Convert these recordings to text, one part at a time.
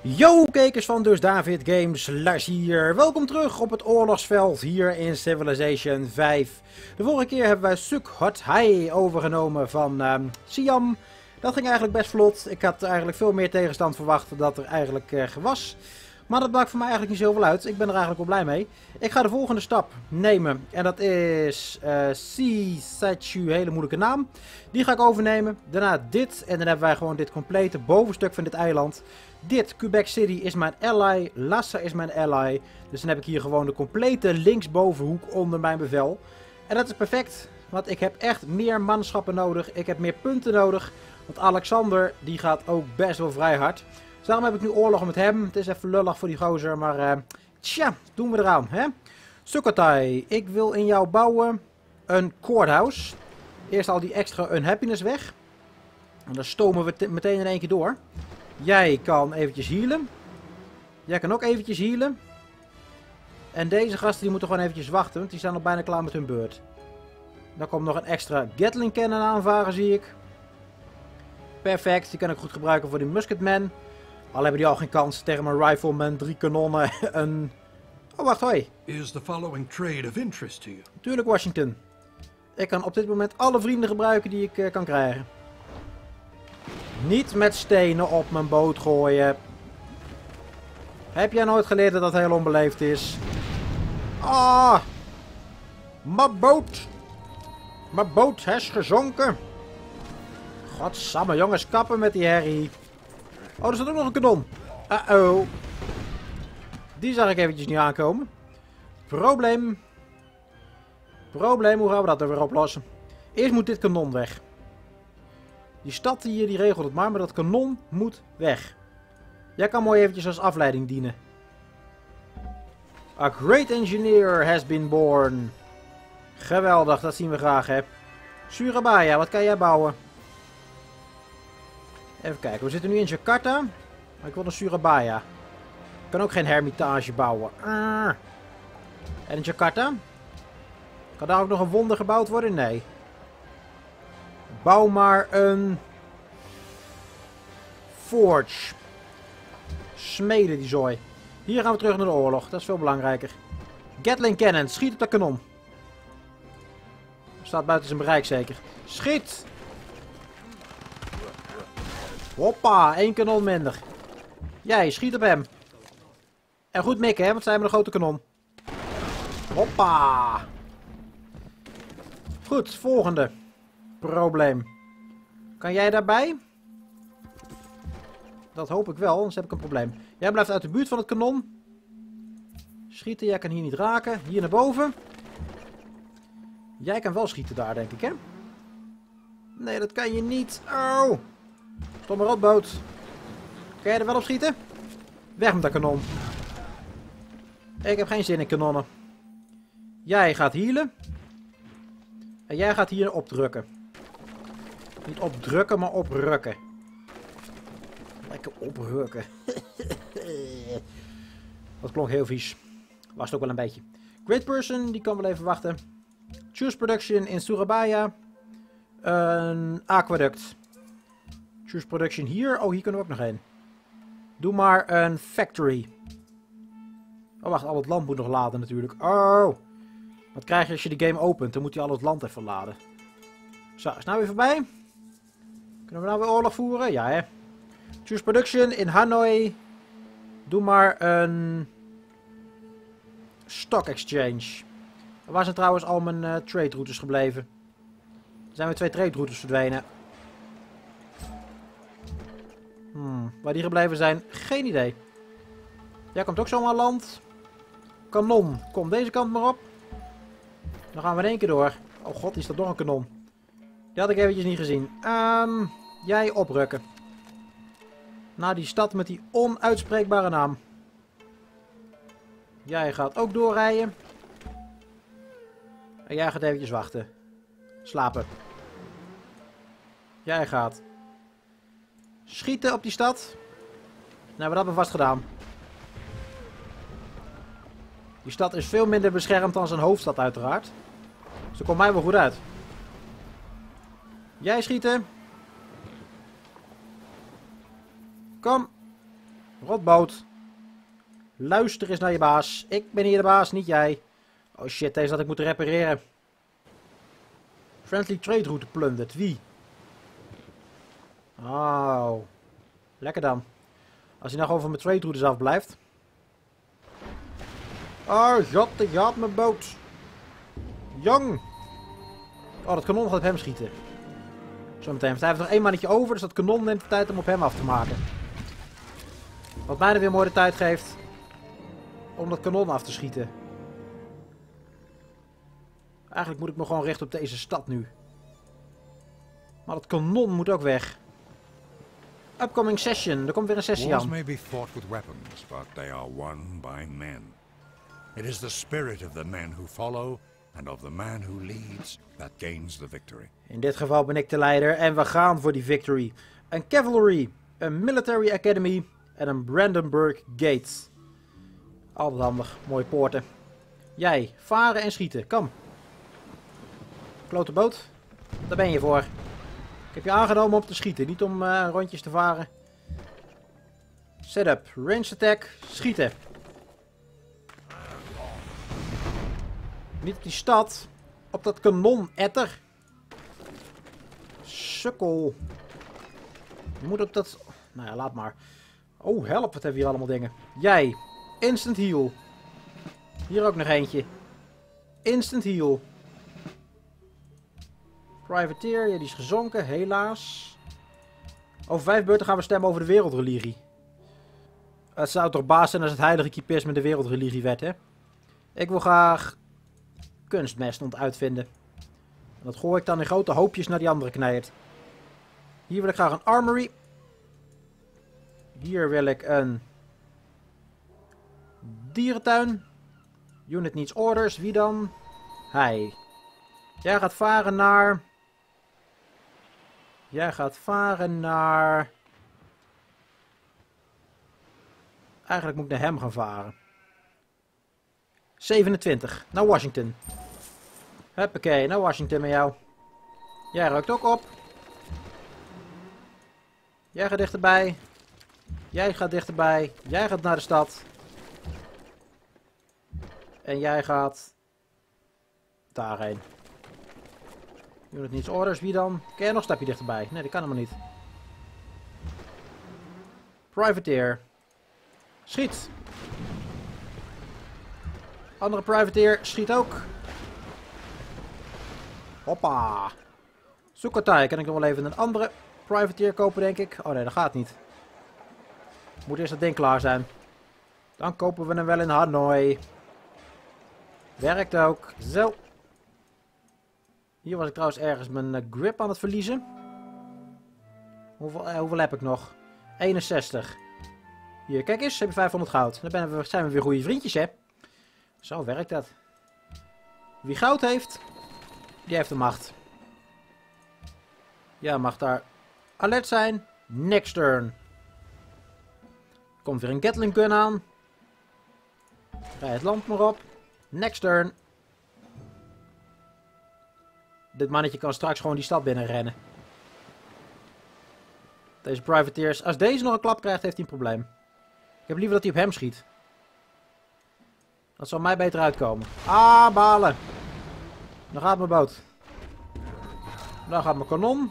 Yo kijkers van Dus David Games, Lars hier. Welkom terug op het oorlogsveld hier in Civilization 5. De vorige keer hebben wij Sukhothai overgenomen van Siam. Dat ging eigenlijk best vlot. Ik had eigenlijk veel meer tegenstand verwacht dan dat er eigenlijk was. Maar dat maakt voor mij eigenlijk niet zoveel uit. Ik ben er eigenlijk wel blij mee. Ik ga de volgende stap nemen. En dat is Sisachu, hele moeilijke naam. Die ga ik overnemen. Daarna dit. En dan hebben wij gewoon dit complete bovenstuk van dit eiland. Dit, Quebec City, is mijn ally. Lhasa is mijn ally. Dus dan heb ik hier gewoon de complete linksbovenhoek onder mijn bevel. En dat is perfect. Want ik heb echt meer manschappen nodig. Ik heb meer punten nodig. Want Alexander, die gaat ook best wel vrij hard. Dus daarom heb ik nu oorlog met hem. Het is even lullig voor die gozer. Maar tja, doen we eraan. Hè? Sukhothai, ik wil in jou bouwen een courthouse. Eerst al die extra unhappiness weg. En dan stomen we meteen in één keer door. Jij kan eventjes healen. Jij kan ook eventjes healen. En deze gasten die moeten gewoon eventjes wachten. Want die staan al bijna klaar met hun beurt. Dan komt nog een extra Gatling cannon aanvaren, zie ik. Perfect, die kan ik goed gebruiken voor die musketman. Al hebben die al geen kans tegen mijn rifleman, 3 kanonnen, een... Oh, wacht, hoi. Is the following trade of interest to you? Tuurlijk, Washington. Ik kan op dit moment alle vrienden gebruiken die ik kan krijgen. Niet met stenen op mijn boot gooien. Heb jij nooit geleerd dat dat heel onbeleefd is? Ah! Mijn boot! Mijn boot is gezonken. Godsamme, jongens, kappen met die herrie. Oh, er staat ook nog een kanon. Uh-oh. Die zag ik eventjes niet aankomen. Probleem. Probleem, hoe gaan we dat er weer oplossen? Eerst moet dit kanon weg. Die stad hier, die regelt het maar dat kanon moet weg. Jij kan mooi eventjes als afleiding dienen. A great engineer has been born. Geweldig, dat zien we graag, hè. Surabaya, wat kan jij bouwen? Even kijken, we zitten nu in Jakarta. Maar ik wil een Surabaya. Ik kan ook geen hermitage bouwen. En in Jakarta? Kan daar ook nog een wonder gebouwd worden? Nee. Bouw maar een... Forge. Smeden die zooi. Hier gaan we terug naar de oorlog. Dat is veel belangrijker. Gatling cannon. Schiet op dat kanon. Staat buiten zijn bereik zeker. Schiet! Hoppa, 1 kanon minder. Jij, schiet op hem. En goed mikken, hè, want zij hebben een grote kanon. Hoppa. Goed, volgende. Probleem. Kan jij daarbij? Dat hoop ik wel, anders heb ik een probleem. Jij blijft uit de buurt van het kanon. Schieten, jij kan hier niet raken. Hier naar boven. Jij kan wel schieten daar, denk ik, hè? Nee, dat kan je niet. Oh! Stomme rotboot. Kan jij er wel op schieten? Weg met dat kanon. Ik heb geen zin in kanonnen. Jij gaat healen. En jij gaat hier opdrukken. Niet opdrukken, maar oprukken. Lekker oprukken. Dat klonk heel vies. Was het ook wel een beetje. Great person, die kan wel even wachten. Choose production in Surabaya. Een aqueduct. Choose production hier. Oh, hier kunnen we ook nog heen. Doe maar een factory. Oh, wacht. Al het land moet nog laden natuurlijk. Oh. Wat krijg je als je de game opent? Dan moet hij al het land even laden. Zo, is nou weer voorbij? Kunnen we nou weer oorlog voeren? Ja, hè. Choose production in Hanoi. Doe maar een... Stock exchange. Waar zijn trouwens al mijn trade routes gebleven? Er zijn weer 2 trade routes verdwenen. Waar die gebleven zijn, geen idee. Jij komt ook zomaar aan land. Kanon, kom deze kant maar op. Dan gaan we in één keer door. Oh god, hier staat nog een kanon. Die had ik eventjes niet gezien. Jij oprukken. Naar die stad met die onuitspreekbare naam. Jij gaat ook doorrijden. En jij gaat eventjes wachten. Slapen. Jij gaat schieten op die stad. Nou, we hebben vast gedaan. Die stad is veel minder beschermd dan zijn hoofdstad uiteraard. Dus dat komt mij wel goed uit. Jij schieten. Kom. Rotboot. Luister eens naar je baas. Ik ben hier de baas, niet jij. Oh shit, deze had ik moeten repareren. Friendly trade route plundert. Wie? Oh. Lekker dan. Als hij nou gewoon van mijn trade routes afblijft. Oh god, ik had mijn boot. Jong. Oh, dat kanon gaat op hem schieten. Zometeen. Want hij heeft nog 1 mannetje over, dus dat kanon neemt de tijd om op hem af te maken. Wat mij dan weer mooi de tijd geeft om dat kanon af te schieten. Eigenlijk moet ik me gewoon richten op deze stad nu. Maar dat kanon moet ook weg. Upcoming session. Er komt weer een sessie Wars aan. may be fought with weapons, but they are won by men. It is the spirit of the men who follow and of the man who leads that gains the victory. In dit geval ben ik de leider en we gaan voor die victory. Een cavalry, een military academy en een Brandenburg Gate. Altijd handig. Mooie poorten. Jij, varen en schieten. Kom. Klote boot. Daar ben je voor. Ik heb je aangenomen om te schieten, niet om rondjes te varen. Setup, range attack, schieten. Niet op die stad. Op dat kanon, etter. Sukkel. Je moet op dat... Nou ja, laat maar. Oh, help, wat hebben we hier allemaal dingen. Jij, instant heal. Hier ook nog eentje. Instant heal. Privateer, ja, die is gezonken, helaas. Over 5 beurten gaan we stemmen over de wereldreligie. Het zou toch baas zijn als het heilige kipisme de wereldreligie werd, hè? Ik wil graag kunstmest uitvinden. En dat gooi ik dan in grote hoopjes naar die andere knijert. Hier wil ik graag een armory. Hier wil ik een dierentuin. Unit needs orders. Wie dan? Hij. Jij gaat varen naar... Jij gaat varen naar... Eigenlijk moet ik naar hem gaan varen. 27. Naar Washington. Huppakee, naar Washington met jou. Jij ruikt ook op. Jij gaat dichterbij. Jij gaat dichterbij. Jij gaat naar de stad. En jij gaat... daarheen. Unit needs orders. Wie dan? Kun je nog een stapje dichterbij? Nee, dat kan helemaal niet. Privateer. Schiet. Andere privateer. Schiet ook. Hoppa. Sukhothai. Kan ik nog wel even een andere privateer kopen, denk ik. Oh nee, dat gaat niet. Moet eerst dat ding klaar zijn. Dan kopen we hem wel in Hanoi. Werkt ook. Zo. Hier was ik trouwens ergens mijn grip aan het verliezen. Hoeveel heb ik nog? 61. Hier, kijk eens. Heb je 500 goud. Dan zijn we weer goede vriendjes, hè? Zo werkt dat. Wie goud heeft, die heeft de macht. Ja, mag daar alert zijn. Next turn. Komt weer een Gatling gun aan. Rij het land maar op. Next turn. Dit mannetje kan straks gewoon die stad binnenrennen. Deze privateers. Als deze nog een klap krijgt, heeft hij een probleem. Ik heb liever dat hij op hem schiet. Dat zal mij beter uitkomen. Ah, balen. Dan gaat mijn boot. Dan gaat mijn kanon.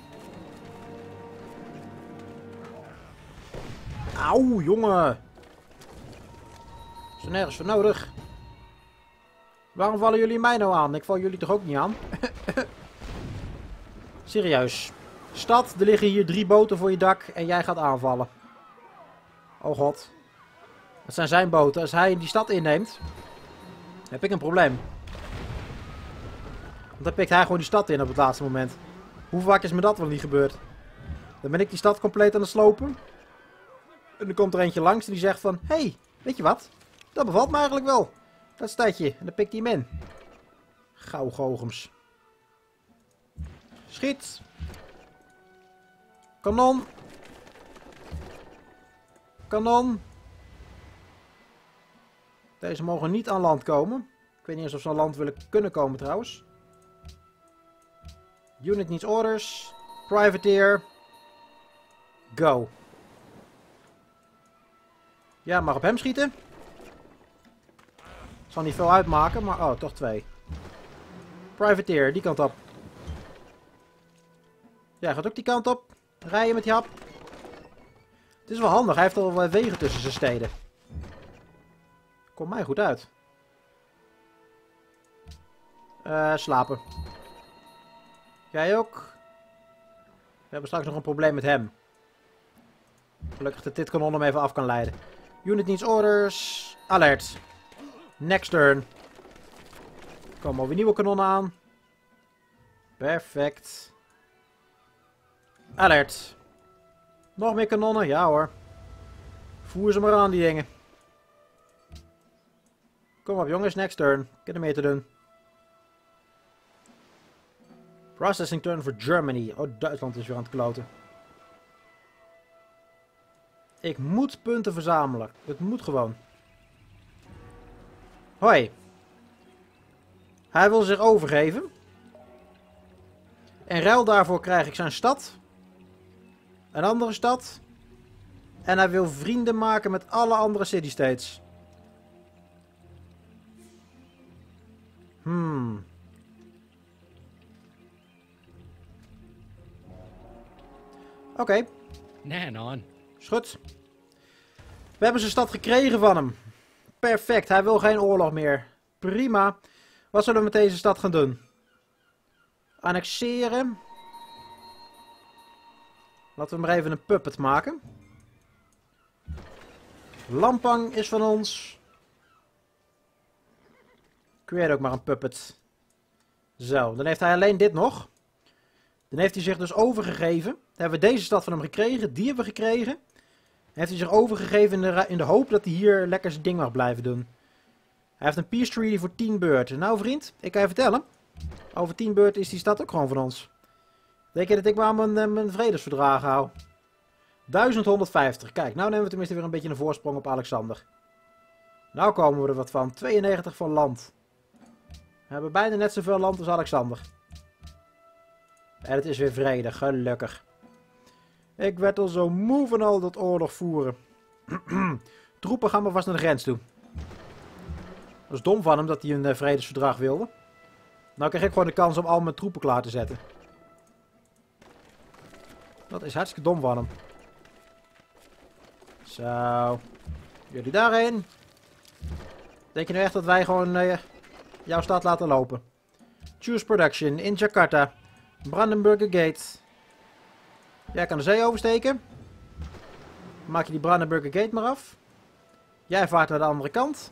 Auw, jongen. Is er nergens voor nodig. Waarom vallen jullie mij nou aan? Ik val jullie toch ook niet aan? Serieus. Stad, er liggen hier 3 boten voor je dak en jij gaat aanvallen. Oh god. Dat zijn zijn boten. Als hij die stad inneemt, heb ik een probleem. Want dan pikt hij gewoon die stad in op het laatste moment. Hoe vaak is me dat wel niet gebeurd? Dan ben ik die stad compleet aan het slopen. En dan komt er eentje langs en die zegt van... Hey, weet je wat? Dat bevalt me eigenlijk wel. Dat stadje. En dan pikt hij hem in. Gauw goochems. Schiet. Kanon. Kanon. Deze mogen niet aan land komen. Ik weet niet eens of ze aan land willen kunnen komen trouwens. Unit needs orders. Privateer. Go. Ja, mag op hem schieten. Zal niet veel uitmaken, maar... Oh, toch 2. Privateer, die kant op. Ja, gaat ook die kant op. Rijden met die hap. Het is wel handig, hij heeft al wat wegen tussen zijn steden. Komt mij goed uit. Slapen. Jij ook? We hebben straks nog een probleem met hem. Gelukkig dat dit kanon hem even af kan leiden. Unit needs orders. Alert. Next turn. Er komen alweer nieuwe kanonnen aan. Perfect. Alert. Nog meer kanonnen? Ja hoor. Voer ze maar aan die dingen. Kom op jongens, next turn. Ik heb er meer te doen. Processing turn for Germany. Oh, Duitsland is weer aan het kloten. Ik moet punten verzamelen. Het moet gewoon. Hoi. Hij wil zich overgeven. En ruil daarvoor krijg ik zijn stad. Een andere stad. En hij wil vrienden maken met alle andere city-states. Oké. Nanon. Is goed. We hebben zijn stad gekregen van hem. Perfect. Hij wil geen oorlog meer. Prima. Wat zullen we met deze stad gaan doen? Annexeren. Laten we maar even een puppet maken. Lampang is van ons. Creëer ook maar een puppet. Zo, dan heeft hij alleen dit nog. Dan heeft hij zich dus overgegeven. Dan hebben we deze stad van hem gekregen. Die hebben we gekregen. Dan heeft hij zich overgegeven in de hoop dat hij hier lekker zijn ding mag blijven doen. Hij heeft een peace treaty voor 10 beurten. Nou vriend, ik kan je vertellen. Over 10 beurten is die stad ook gewoon van ons. Denk je dat ik maar mijn vredesverdragen hou? 1150. Kijk, nou nemen we tenminste weer een beetje een voorsprong op Alexander. Nou komen we er wat van. 92 van land. We hebben bijna net zoveel land als Alexander. En het is weer vrede, gelukkig. Ik werd al zo moe van al dat oorlog voeren. Troepen gaan maar vast naar de grens toe. Dat is dom van hem dat hij een vredesverdrag wilde. Nou krijg ik gewoon de kans om al mijn troepen klaar te zetten. Dat is hartstikke dom van hem. Zo. Jullie daarheen. Denk je nu echt dat wij gewoon jouw stad laten lopen? Choose production in Jakarta. Brandenburger Gate. Jij kan de zee oversteken. Maak je die Brandenburger Gate maar af. Jij vaart naar de andere kant.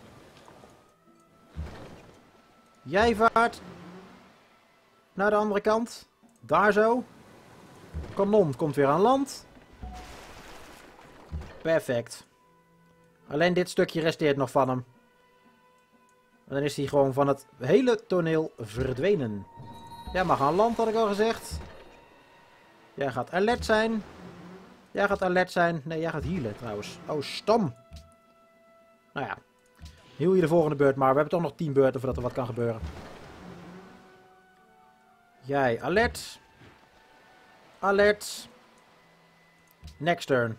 Jij vaart naar de andere kant. Daar zo. Kanon komt weer aan land. Perfect. Alleen dit stukje resteert nog van hem. En dan is hij gewoon van het hele toneel verdwenen. Jij mag aan land, had ik al gezegd. Jij gaat alert zijn. Jij gaat alert zijn. Nee, jij gaat healen trouwens. Oh, stom. Nou ja. Heal je de volgende beurt maar. We hebben toch nog 10 beurten voordat er wat kan gebeuren. Jij alert. Alert. Next turn.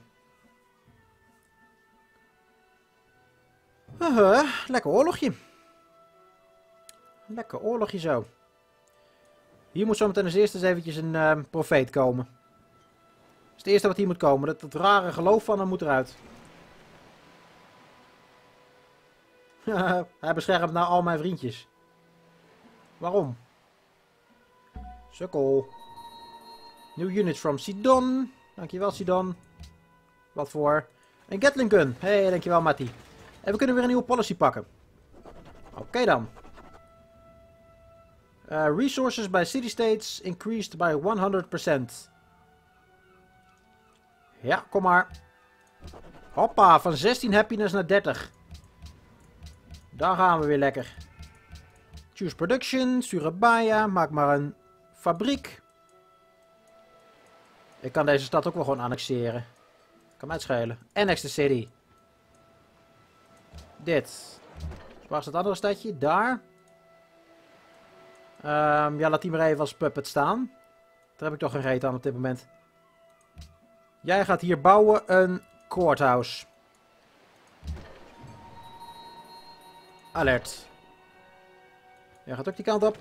Lekker oorlogje. Lekker oorlogje zo. Hier moet zometeen als eerste eens eventjes een profeet komen. Dat is het eerste wat hier moet komen. Dat rare geloof van hem moet eruit. Hij beschermt nou al mijn vriendjes. Waarom? Sukkel. New units from Sidon. Dankjewel Sidon. Wat voor? Een Gatling gun. Hey, dankjewel Matty. En we kunnen weer een nieuwe policy pakken. Oké dan. Resources by city-states increased by 100%. Ja, kom maar. Hoppa, van 16 happiness naar 30. Daar gaan we weer lekker. Choose production, Surabaya, maak maar een fabriek. Ik kan deze stad ook wel gewoon annexeren. Kan mij het schelen. Annex the city. Dit. Waar is het andere stadje? Daar. Ja, laat die maar even als puppet staan. Daar heb ik toch geen reet aan op dit moment. Jij gaat hier bouwen een courthouse. Alert. Jij gaat ook die kant op.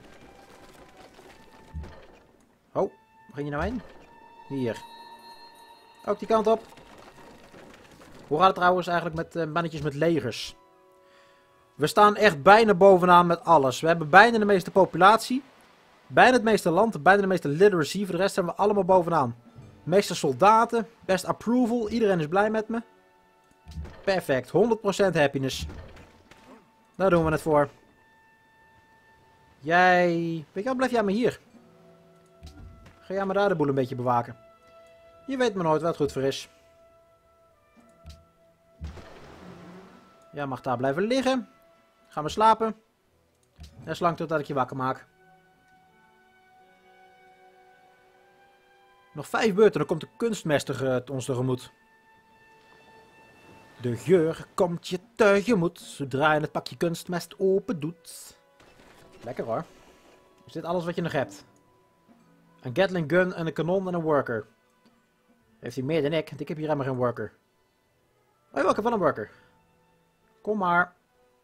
Oh, waar ging je nou heen? Hier. Ook die kant op. Hoe gaat het trouwens eigenlijk met mannetjes met legers? We staan echt bijna bovenaan met alles. We hebben bijna de meeste populatie. Bijna het meeste land. Bijna de meeste literacy. Voor de rest zijn we allemaal bovenaan. De meeste soldaten. Best approval. Iedereen is blij met me. Perfect. 100% happiness. Daar doen we het voor. Jij... Weet je wat, blijf jij maar hier. Ga jij maar daar de boel een beetje bewaken. Je weet maar nooit wat het goed voor is. Jij mag daar blijven liggen. Gaan we slapen. En zolang totdat ik je wakker maak. Nog 5 beurten, dan komt de kunstmeester ons tegemoet. De geur komt je tegemoet, zodra je het pakje kunstmest open doet. Lekker hoor. Is dit alles wat je nog hebt? Een Gatling gun, en een kanon en een worker. Heeft hij meer dan ik, want ik heb hier helemaal geen worker. Oh, ik heb wel een worker. Kom maar.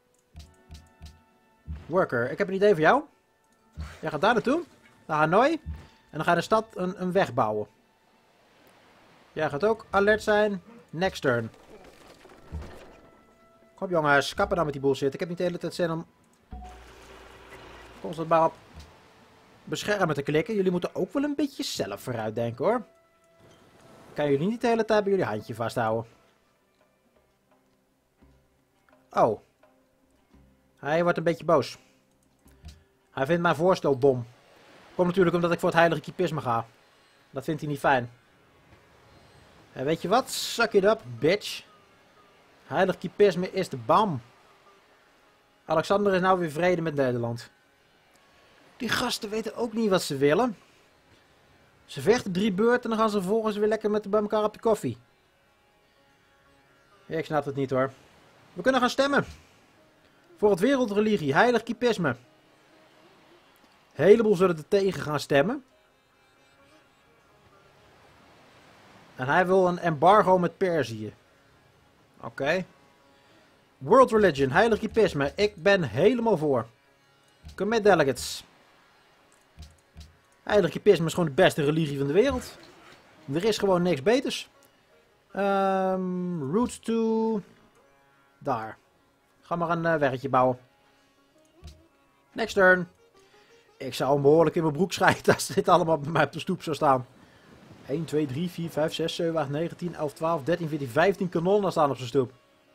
Worker, ik heb een idee voor jou. Jij gaat daar naartoe, naar Hanoi. En dan ga je de stad een weg bouwen. Jij gaat ook alert zijn. Next turn. Kom jongens, kappen dan met die bullshit. Ik heb niet de hele tijd zin om constant maar op beschermen te klikken. Jullie moeten ook wel een beetje zelf vooruit denken hoor. Kan jullie niet de hele tijd bij jullie handje vasthouden. Oh. Hij wordt een beetje boos. Hij vindt mijn voorstel dom. Komt natuurlijk omdat ik voor het heilige kiepisme ga. Dat vindt hij niet fijn. En weet je wat? Suck it up, bitch. Heilig kiepisme is de bam. Alexander is nou weer vrede met Nederland. Die gasten weten ook niet wat ze willen. Ze vechten 3 beurten en dan gaan ze vervolgens weer lekker bij elkaar op de koffie. Ik snap het niet hoor. We kunnen gaan stemmen. Voor het wereldreligie, heilig kiepisme. Een heleboel zullen er tegen gaan stemmen. En hij wil een embargo met Perzië. Oké. World religion, heilig kiepisme. Ik ben helemaal voor. Commit delegates. Heilig kiepisme is gewoon de beste religie van de wereld. Er is gewoon niks beters. Route to... Daar. Ga maar een weggetje bouwen. Next turn. Ik zou hem behoorlijk in mijn broek schijten als dit allemaal bij mij op de stoep zou staan. 1, 2, 3, 4, 5, 6, 7, 8, 9, 10, 11, 12, 13, 14, 15 kanonnen staan op zijn stoep.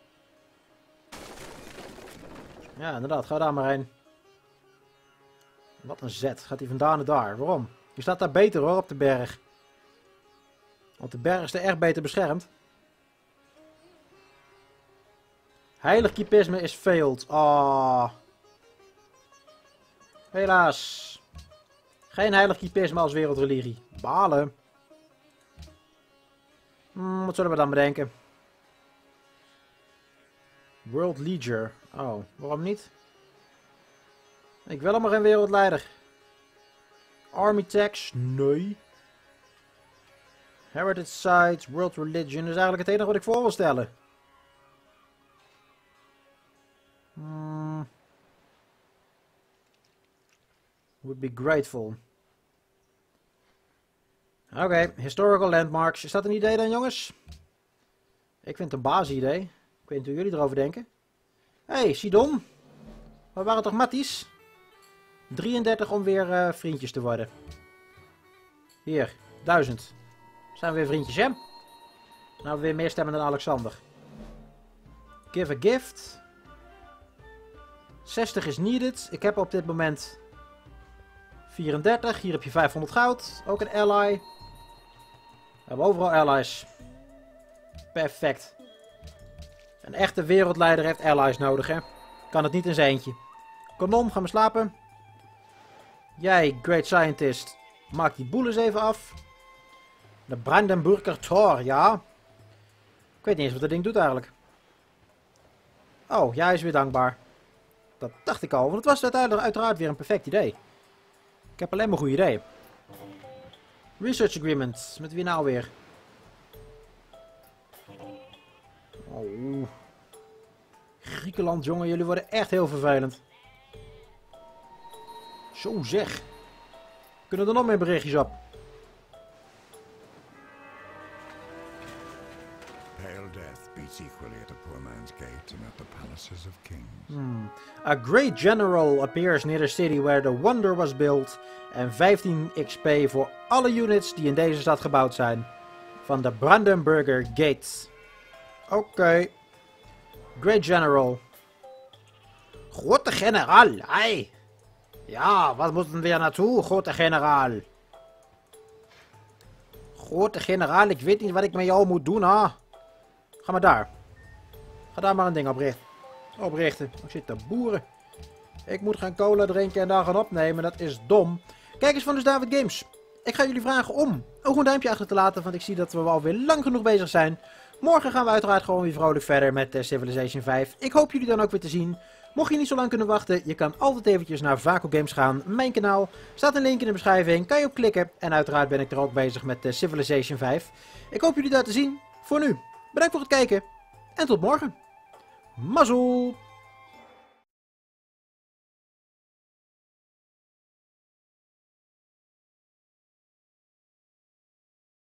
Ja, inderdaad. Ga daar maar heen. Wat een zet. Gaat hij vandaan naar daar? Waarom? Je staat daar beter hoor, op de berg. Want de berg is er echt beter beschermd. Heilig kiepisme is failed. Ah. Helaas. Geen heilig kiepisme als wereldreligie. Balen. Wat zullen we dan bedenken? World Leader. Oh, waarom niet? Ik wil helemaal geen wereldleider. Army tax? Nee. Heritage sites, world religion. Dat is eigenlijk het enige wat ik voor wil stellen. Would be grateful. Oké, historical landmarks. Is dat een idee dan, jongens? Ik vind het een basisidee. Ik weet niet hoe jullie erover denken. Hey, Sidon. We waren toch matties? 33 om weer vriendjes te worden. Hier, 1000. Zijn we weer vriendjes, hè? Nou, weer meer stemmen dan Alexander. Give a gift. 60 is needed. Ik heb op dit moment 34. Hier heb je 500 goud. Ook een ally. We hebben overal allies. Perfect. Een echte wereldleider heeft allies nodig, hè? Kan het niet in zijn eentje. Kanon, gaan we slapen. Jij, great scientist, maak die boel eens even af. De Brandenburger Tor, ja. Ik weet niet eens wat dat ding doet eigenlijk. Oh, jij is weer dankbaar. Dat dacht ik al, want het was uiteindelijk uiteraard weer een perfect idee. Ik heb alleen maar goede ideeën. Research agreement. Met wie nou weer? Griekenland, jongen, jullie worden echt heel vervelend. Zo zeg. Kunnen er nog meer berichtjes op? Pale death beats equally at a poor man's gate and at the palaces of kings. A great general appears near the city where the wonder was built. En 15 XP voor alle units die in deze stad gebouwd zijn. Van de Brandenburger Gates. Oké. Great general. Grote generaal, hey. Ja, wat moeten we naartoe, grote generaal? Grote generaal, ik weet niet wat ik met jou moet doen, hè? Ga maar daar. Ga daar maar een ding oprichten. Ik zit te boeren. Ik moet gaan cola drinken en daar gaan opnemen. Dat is dom. Kijkers van Dus David Games. Ik ga jullie vragen om ook een duimpje achter te laten. Want ik zie dat we alweer lang genoeg bezig zijn. Morgen gaan we uiteraard gewoon weer vrolijk verder met Civilization 5. Ik hoop jullie dan ook weer te zien. Mocht je niet zo lang kunnen wachten, je kan altijd eventjes naar Vaco Games gaan. Mijn kanaal. Staat een link in de beschrijving. Kan je op klikken. En uiteraard ben ik er ook bezig met Civilization 5. Ik hoop jullie daar te zien. Voor nu. Bedankt voor het kijken. En tot morgen. Mazzel!